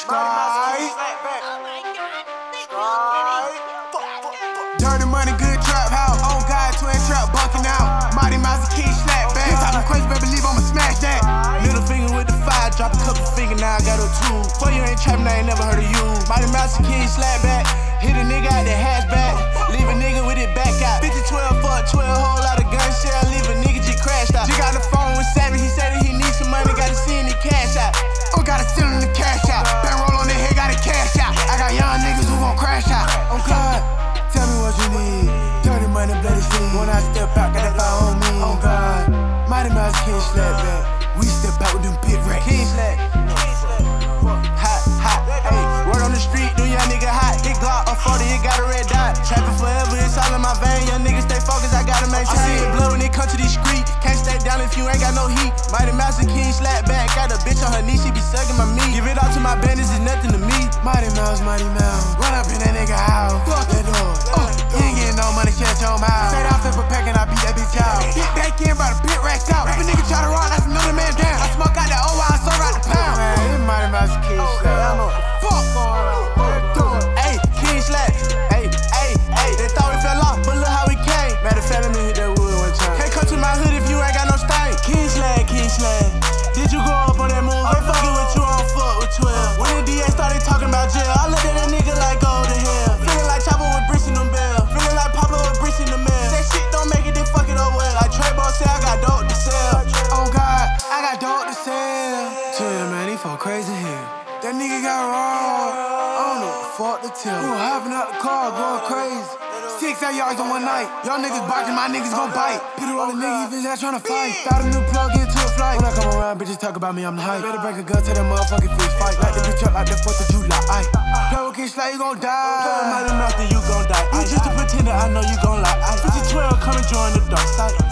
Dirty money, good trap house. On God, twin trap bucking out. Mighty Mouse and King slap back. You talking crazy, better believe I'ma smash that. Middle finger with the fire, drop a couple finger, now I got a two. Boy, you ain't trapping, I ain't never heard of you. Mighty Mouse and King slap back. Hit a nigga out the hatchback. Leave a nigga with it back out. 50-12 for a 12, whole lot of gun shit. I leave a nigga just crashed out. She got the phone with Savage, he said that he needs some money, gotta see any cash out. Oh, gotta steal in the cash out. Been roll on the head, gotta cash out. I got young niggas who gon' crash out. Oh God, tell me what you need. Dirty money, bloody scene. When I step out, got that fire on me. Oh God, Mighty Mouse King slap back. We step out with them pit racks. King slap. Hot, hot, hey. Word on the street, do young nigga hot. Hit Glock or 40, it got a red dot. Trapping forever, it's all in my vein. Young niggas stay focused, I gotta maintain. I see the blood when it come to these streets. Can't stay down if you ain't got no heat. Mighty Mouse and King slap back. Got a bitch on her knee, she be sucking my meat. Give it all to my bandits, it's nothing to me. Mighty Mouse, run up in that nigga house. Fuck that door. You ain't getting no money, shut your mouth. Straight out for packing, I beat that bitch out. Get back in by the pit racks out. If a nigga try to roll, that's another man down. I smoke out that old I so right the pound. Man, this Mighty Mouse and King slap. I know what the fuck going on. Hey, King slap. Hey, they thought we fell off, but look how we came. Matter of fact, let me hit that wood one time. Can't come to my hood if you ain't got no stain. King slap. Did you go up on that move? Ain't fucking with you, I don't fuck with 12. When the DA started talking about jail, I looked at that nigga like go to hell. Feeling like Chopper with bricks in them bell. Feeling like Papa with bricks in the mail. That shit don't make it, then fuck it up well. Like Trey Ball said, I got dope to sell. Oh God, I got dope to sell. Chill, man, these folk crazy here. That nigga got robbed. I don't know what the fuck to tell. We were hopping out the car, going crazy. 6-8 yards on one night. Y'all niggas barking, my niggas gon' bite. Peter on the nigga, bitch, that's tryna fight. Found a new plug into a flight. When I come around, bitches talk about me, I'm the hype. Better break a gun to that motherfucking fish fight. Like the bitch up like the 4th of July. Play with King Slap, you gon' die. Play with Mighty Mouse, then you gon' die. You just a pretender, I know you gon' lie. 50-12, come and join the dark side.